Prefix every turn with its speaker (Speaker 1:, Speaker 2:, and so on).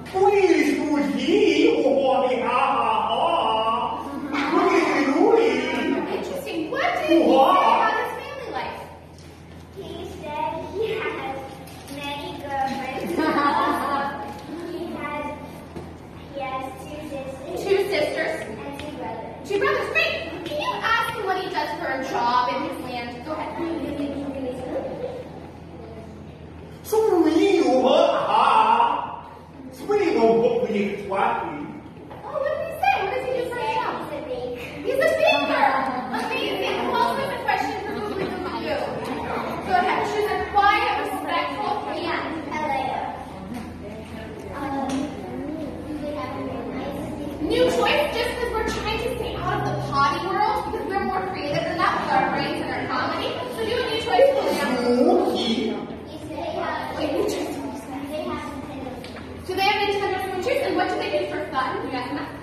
Speaker 1: Interesting. What did he say about his family life?
Speaker 2: He said he has many girlfriends. He has two sisters.
Speaker 1: Two sisters.
Speaker 2: And two brothers.
Speaker 1: Two brothers. Great. Can you ask him what he does for a job in his land? Go ahead.
Speaker 3: Sono io, Swedish big swati.
Speaker 1: Oh, what did he say? What does he do for a job?
Speaker 2: He's a baker.
Speaker 1: He's a baker. Amazing. Who else has a question for you? Go ahead. Choose a quiet, respectful hand. New choice, just because we're trying to stay out of the potty world, because we're more creative than that with our brains and our comedy. So do a new choice, Pula. Wait, new choice. Do they have Nintendo Switches? And what do they do for fun? You guys know?